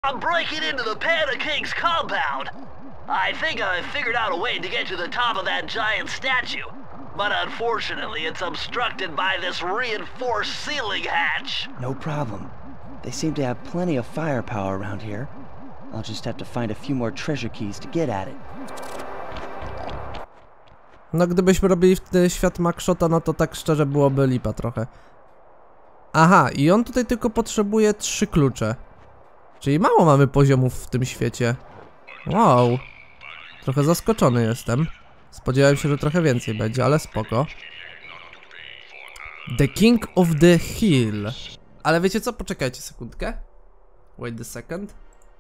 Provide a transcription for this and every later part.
I'm breaking into the Panda King's compound. I think I've figured out a way to get to the top of that giant statue. But unfortunately, it's obstructed by this reinforced ceiling hatch. No problem. They seem to have plenty of firepower around here. I'll just have to find a few more treasure keys to get at it. No gdybyśmy robili wtedy świat Maxshota, no to tak szczerze byłoby lipa trochę. Aha, i on tutaj tylko potrzebuje 3 klucze. Czyli mało mamy poziomów w tym świecie. Wow. Trochę zaskoczony jestem. Spodziewałem się, że trochę więcej będzie, ale spoko. The King of the Hill. Ale wiecie co? Poczekajcie sekundkę. Wait a second.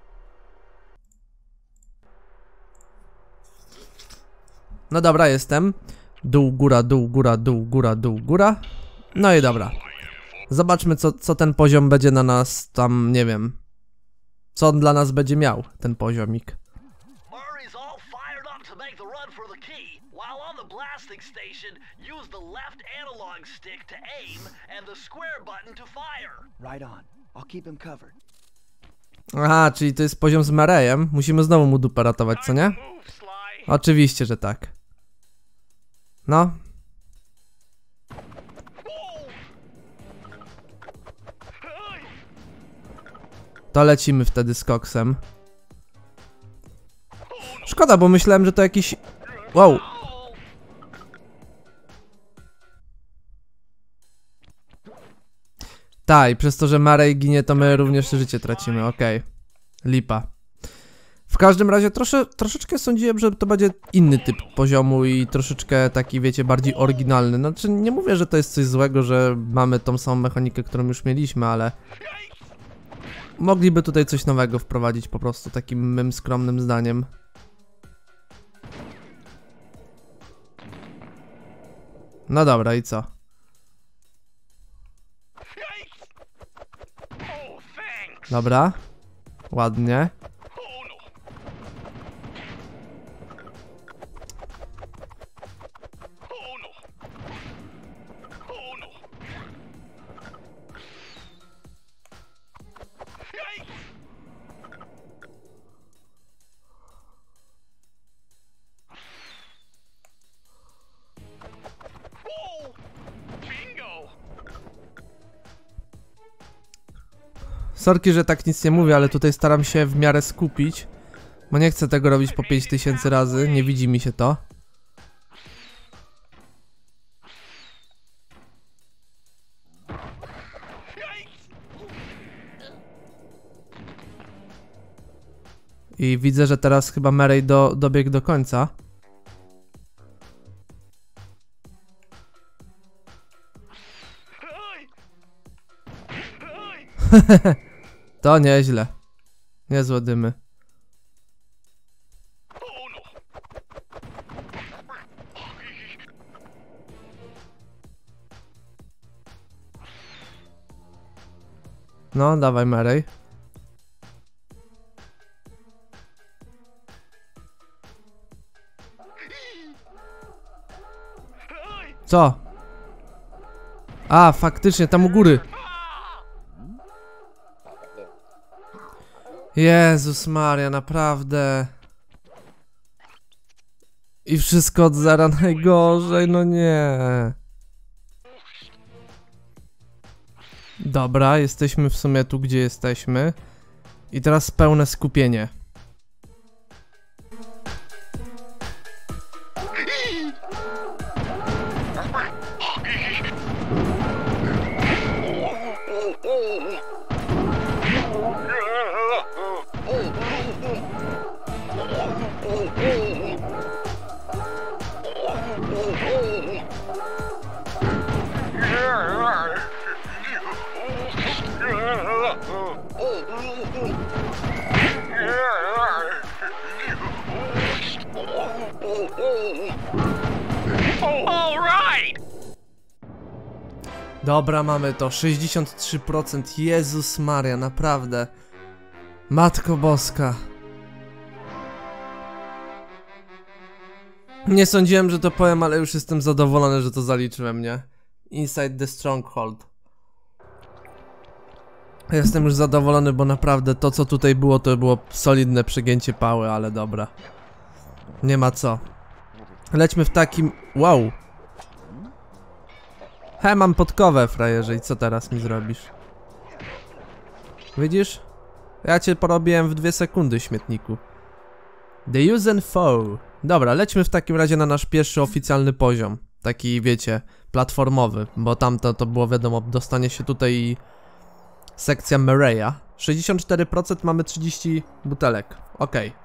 No dobra, jestem. Dół, góra, dół, góra, dół, góra, dół, góra. No i dobra. Zobaczmy, co ten poziom będzie na nas tam, nie wiem. Co on dla nas będzie miał, ten poziomik. Aha, czyli to jest poziom z Marejem. Musimy znowu mu dupę ratować, co nie? Oczywiście, że tak. No. To lecimy wtedy z koksem. Szkoda, bo myślałem, że to jakiś... Wow. Tak, i przez to, że Marej ginie, to my również życie tracimy, okej. Lipa. W każdym razie troszeczkę sądziłem, że to będzie inny typ poziomu i troszeczkę taki, wiecie, bardziej oryginalny. Znaczy, nie mówię, że to jest coś złego, że mamy tą samą mechanikę, którą już mieliśmy, ale... Mogliby tutaj coś nowego wprowadzić po prostu, takim mym skromnym zdaniem. No dobra, i co? Dobra. Ładnie. Sorki, że tak nic nie mówię, ale tutaj staram się w miarę skupić. Bo nie chcę tego robić po 5000 razy, nie widzi mi się to. I widzę, że teraz chyba Mary dobiegł do końca. To nieźle. Niezłe dymy. No, dawaj Mary. Co? A, faktycznie, tam u góry. Jezus Maria, naprawdę. I wszystko od zera najgorzej, no nie. Dobra, jesteśmy w sumie tu, gdzie jesteśmy. I teraz pełne skupienie. Dobra, mamy to. 63%. Jezus Maria, naprawdę. Matko Boska. Nie sądziłem, że to powiem, ale już jestem zadowolony, że to zaliczyłem, nie? Inside the Stronghold. Jestem już zadowolony, bo naprawdę to, co tutaj było, to było solidne przegięcie pały, ale dobra. Nie ma co. Lećmy w takim... Wow! He, mam podkowę, frajerze, i co teraz mi zrobisz? Widzisz? Ja cię porobiłem w 2 sekundy, śmietniku. The Use and Foe. Dobra, lećmy w takim razie na nasz pierwszy oficjalny poziom. Taki, wiecie, platformowy, bo tamto to było, wiadomo, dostanie się tutaj i sekcja Murray'a. 64%, mamy 30 butelek. Okej.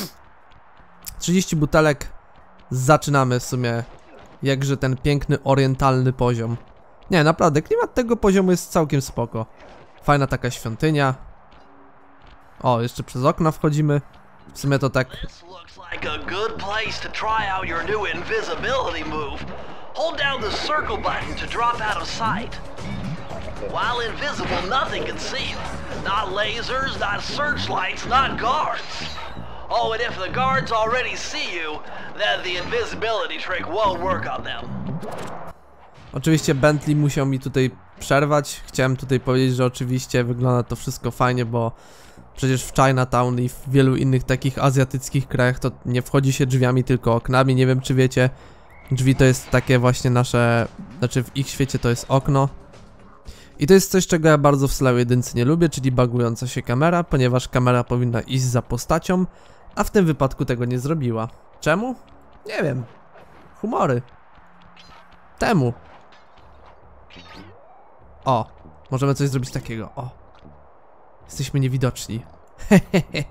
30 butelek. Zaczynamy w sumie jakże ten piękny, orientalny poziom. Nie, naprawdę, klimat tego poziomu jest całkiem spoko. Fajna taka świątynia. O, jeszcze przez okna wchodzimy. W sumie to tak... This looks like a good place to try out your new invisibility move. Hold down the circle button to drop out of sight. While invisible, nothing can see you. Not lasers, not searchlights, not guards. Oh, and if the guards already see you, then the invisibility trick won't work on them. Oczywiście Bentley musiał mi tutaj przerwać. Chciałem tutaj powiedzieć, że oczywiście wygląda to wszystko fajnie, bo przecież w Chinatown i w wielu innych takich azjatyckich krajach to nie wchodzi się drzwiami, tylko oknami. Nie wiem, czy wiecie, drzwi to jest takie właśnie nasze... Znaczy w ich świecie to jest okno. I to jest coś, czego ja bardzo w Sly 1 nie lubię, czyli bagująca się kamera, ponieważ kamera powinna iść za postacią, a w tym wypadku tego nie zrobiła. Czemu? Nie wiem. Humory. Temu. O, możemy coś zrobić takiego. O. Jesteśmy niewidoczni. Hehehe.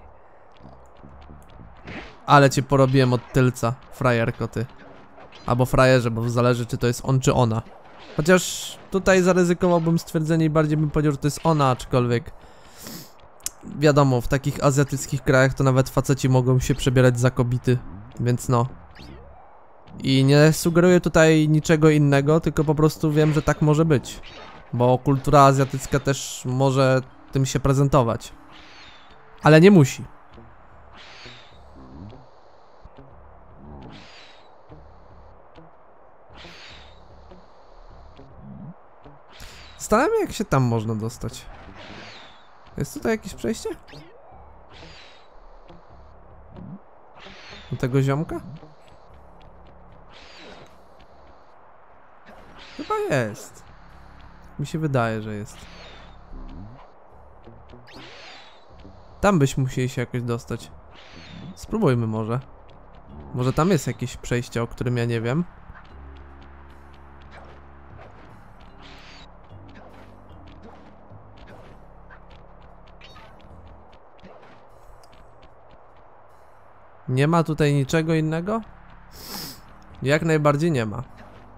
Ale cię porobiłem od tylca, frajerko ty. Albo frajerze, bo zależy, czy to jest on, czy ona. Chociaż tutaj zaryzykowałbym stwierdzenie i bardziej bym powiedział, że to jest ona, aczkolwiek wiadomo, w takich azjatyckich krajach to nawet faceci mogą się przebierać za kobiety, więc no. I nie sugeruję tutaj niczego innego, tylko po prostu wiem, że tak może być. Bo kultura azjatycka też może tym się prezentować. Ale nie musi. Zastanawiam się, jak się tam można dostać. Jest tutaj jakieś przejście? Do tego ziomka? Chyba jest. Mi się wydaje, że jest. Tam byśmy musieli się jakoś dostać. Spróbujmy może. Może tam jest jakieś przejście, o którym ja nie wiem. Nie ma tutaj niczego innego? Jak najbardziej nie ma.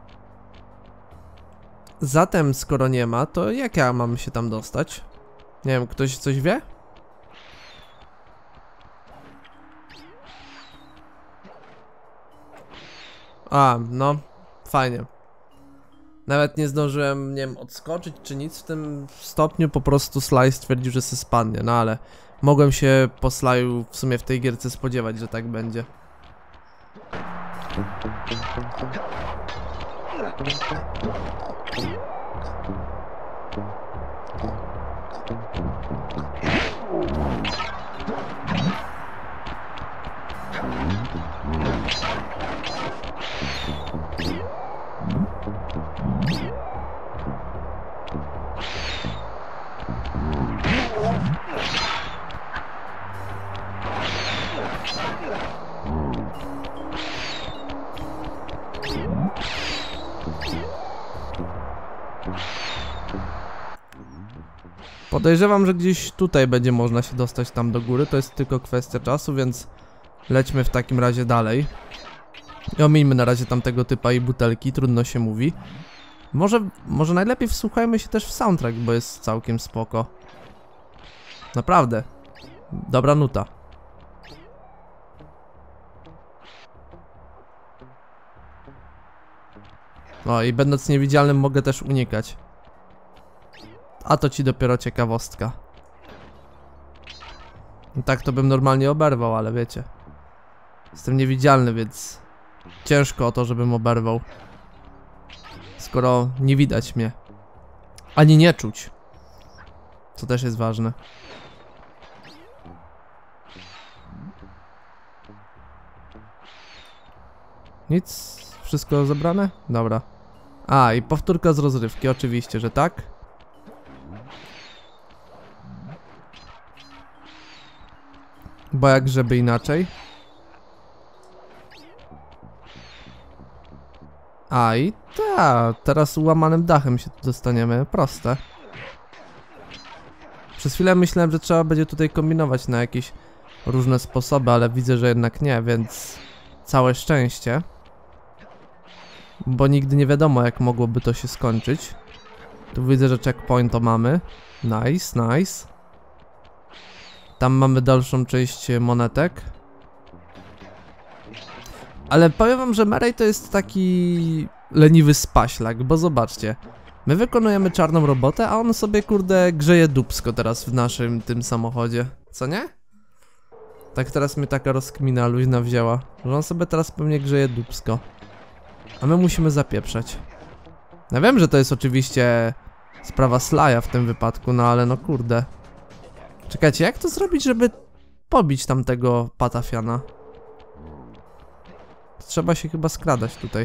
Zatem, skoro nie ma, to jak ja mam się tam dostać? Nie wiem, ktoś coś wie? A, no, fajnie. Nawet nie zdążyłem, nie wiem, odskoczyć czy nic w tym stopniu, po prostu Sly stwierdził, że se spadnie, no ale mogłem się po Sly'u w sumie w tej gierce spodziewać, że tak będzie. Podejrzewam, że gdzieś tutaj będzie można się dostać tam do góry, to jest tylko kwestia czasu, więc lećmy w takim razie dalej. I omińmy na razie tamtego typa i butelki, trudno się mówi. Może najlepiej wsłuchajmy się też w soundtrack, bo jest całkiem spoko. Naprawdę. Dobra nuta. No i będąc niewidzialnym mogę też unikać. A to ci dopiero ciekawostka. No tak to bym normalnie oberwał, ale wiecie. Jestem niewidzialny, więc ciężko o to, żebym oberwał. Skoro nie widać mnie. Ani nie czuć. Co też jest ważne. Nic? Wszystko zebrane? Dobra. A, i powtórka z rozrywki, oczywiście, że tak. Bo jak żeby inaczej. A i teraz łamanym dachem się tu dostaniemy, proste. Przez chwilę myślałem, że trzeba będzie tutaj kombinować na jakieś różne sposoby, ale widzę, że jednak nie, więc całe szczęście. Bo nigdy nie wiadomo, jak mogłoby to się skończyć. Tu widzę, że checkpoint to mamy. Nice, nice. Tam mamy dalszą część monetek. Ale powiem wam, że Murray to jest taki leniwy spaślak, bo zobaczcie. My wykonujemy czarną robotę, a on sobie kurde grzeje dupsko teraz w naszym tym samochodzie. Co nie? Tak teraz mnie taka rozkmina luźna wzięła, że on sobie teraz pewnie grzeje dupsko. A my musimy zapieprzać. Ja wiem, że to jest oczywiście sprawa Sly'a w tym wypadku, no ale no kurde. Czekajcie, jak to zrobić, żeby pobić tamtego patafiana? Trzeba się chyba skradać tutaj.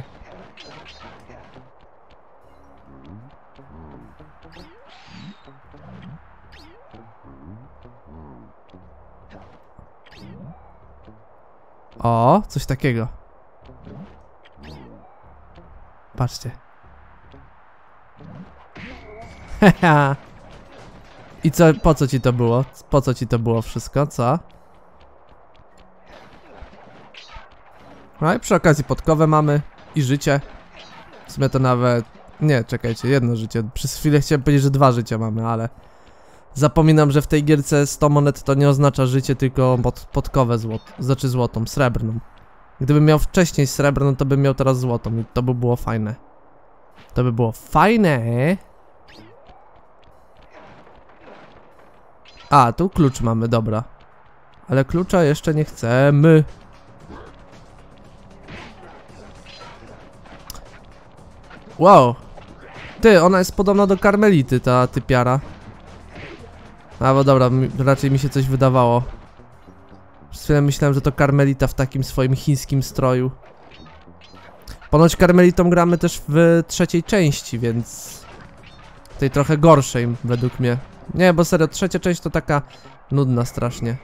O, coś takiego. Patrzcie. Haha. I co, po co ci to było? Po co ci to było wszystko, co? No i przy okazji podkowę mamy i życie. W sumie to nawet... Nie, czekajcie, jedno życie. Przez chwilę chciałem powiedzieć, że 2 życia mamy, ale... Zapominam, że w tej gierce 100 monet to nie oznacza życie, tylko podkowę znaczy złotą, srebrną. Gdybym miał wcześniej srebrną, to bym miał teraz złotą i to by było fajne. To by było fajne. A, tu klucz mamy, dobra. Ale klucza jeszcze nie chcemy. Wow. Ty, ona jest podobna do Karmelity, ta typiara. A, bo dobra, raczej mi się coś wydawało. Przez chwilę myślałem, że to Karmelita w takim swoim chińskim stroju. Ponoć Karmelitą gramy też w 3. części, więc... tej trochę gorszej, według mnie. Nie, bo serio, 3. część to taka nudna strasznie.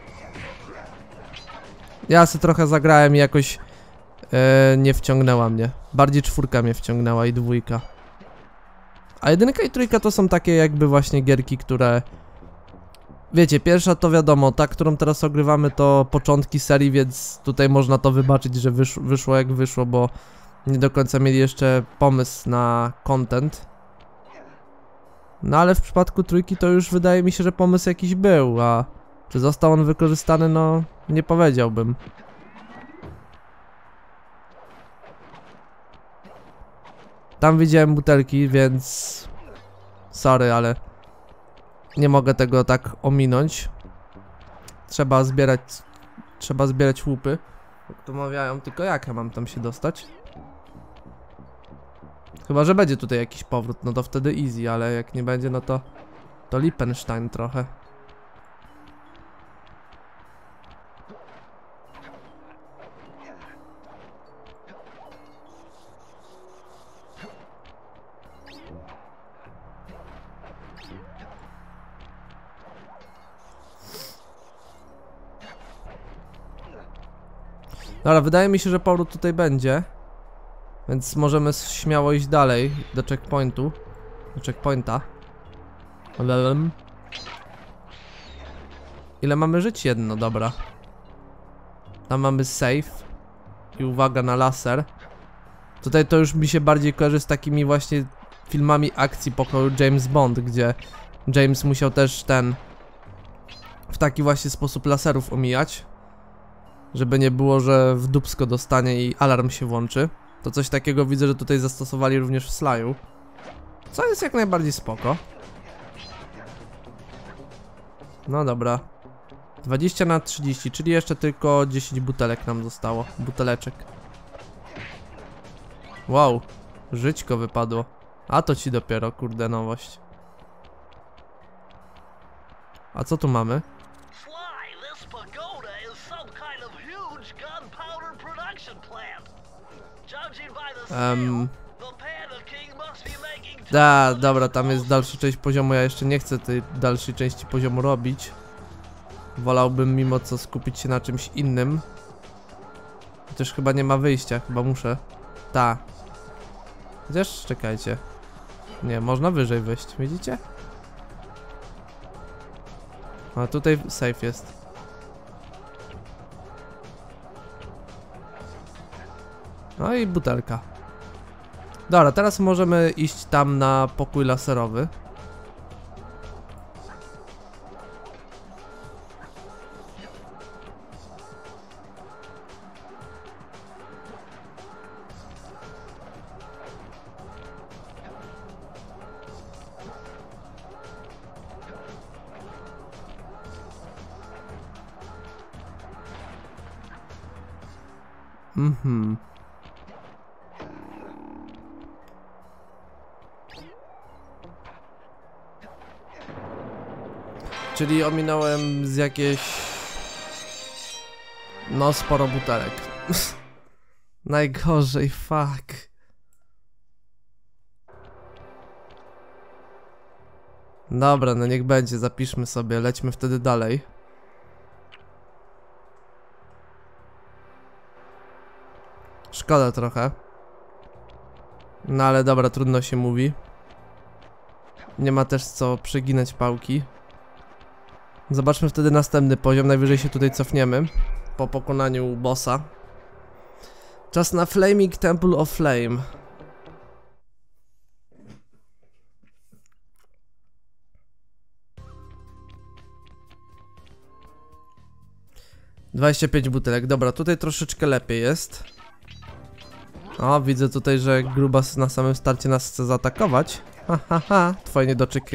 Ja se trochę zagrałem i jakoś nie wciągnęła mnie. Bardziej 4 mnie wciągnęła i 2. A 1 i 3 to są takie jakby właśnie gierki, które... Wiecie, pierwsza to wiadomo, ta, którą teraz ogrywamy to początki serii, więc tutaj można to wybaczyć, że wyszło jak wyszło, bo nie do końca mieli jeszcze pomysł na content. No ale w przypadku 3 to już wydaje mi się, że pomysł jakiś był, a czy został on wykorzystany, no nie powiedziałbym. Tam widziałem butelki, więc... Sorry, ale... Nie mogę tego tak ominąć. Trzeba zbierać łupy. Jak to mawiają, tylko jak ja mam tam się dostać? Chyba, że będzie tutaj jakiś powrót, no to wtedy easy, ale jak nie będzie, no to Liechtenstein trochę. Dobra, wydaje mi się, że powrót tutaj będzie. Więc możemy śmiało iść dalej do checkpointu. Do checkpointa. Ile mamy żyć? 1, dobra. Tam mamy save. I uwaga na laser. Tutaj to już mi się bardziej kojarzy z takimi właśnie filmami akcji pokoju James Bond, gdzie James musiał też w taki właśnie sposób laserów omijać. Żeby nie było, że w dupsko dostanie i alarm się włączy. To coś takiego widzę, że tutaj zastosowali również w Sly'u. Co jest jak najbardziej spoko. No dobra. 20 na 30, czyli jeszcze tylko 10 butelek nam zostało. Buteleczek. Wow. Żyćko wypadło. A to ci dopiero, kurde, nowość. A co tu mamy? Sly, this pagoda is some kind of huge gunpowder production plant. Judging by the scale, the Panda King must be making... Dobra, tam jest dalsza część poziomu, ja jeszcze nie chcę tej dalszej części poziomu robić. Wolałbym mimo co skupić się na czymś innym. Chociaż chyba nie ma wyjścia, chyba muszę. Chociaż czekajcie. Nie, można wyżej wejść, widzicie? A tutaj safe jest. No i butelka. Dobra, teraz możemy iść tam na pokój laserowy. Czyli ominąłem z jakieś... No, sporo butelek. Najgorzej, fuck. Dobra, no niech będzie, zapiszmy sobie, lećmy wtedy dalej. Szkoda trochę. No ale dobra, trudno się mówi. Nie ma też co przeginać pałki. Zobaczmy wtedy następny poziom, najwyżej się tutaj cofniemy po pokonaniu bossa. Czas na Flaming Temple of Flame. $25 butelek, dobra, tutaj troszeczkę lepiej jest. O, widzę tutaj, że grubas na samym starcie nas chce zaatakować. Ha, twoje niedoczeki.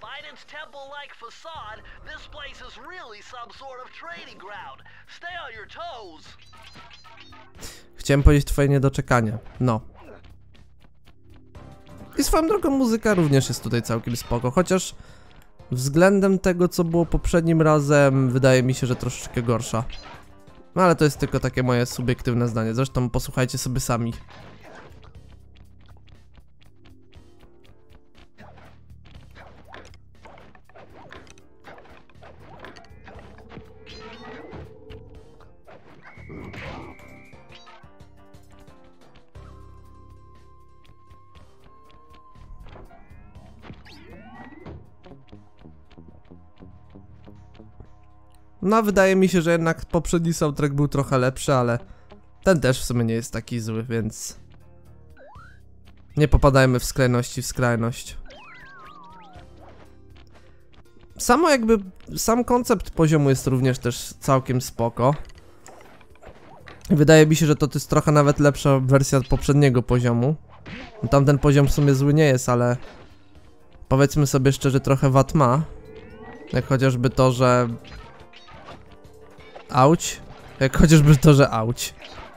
Chciałem powiedzieć twoje niedoczekania, no. I swoją drogą muzyka również jest tutaj całkiem spoko, chociaż względem tego, co było poprzednim razem, wydaje mi się, że troszeczkę gorsza. No ale to jest tylko takie moje subiektywne zdanie, zresztą posłuchajcie sobie sami. No, wydaje mi się, że jednak poprzedni soundtrack był trochę lepszy, ale ten też w sumie nie jest taki zły, więc nie popadajmy w skrajności w skrajność. Sam koncept poziomu jest również też całkiem spoko. Wydaje mi się, że to jest trochę nawet lepsza wersja poprzedniego poziomu. Tamten poziom w sumie zły nie jest, ale powiedzmy sobie szczerze, trochę wad ma. Jak chociażby to, że... Auć. Jak chociażby to, że auć.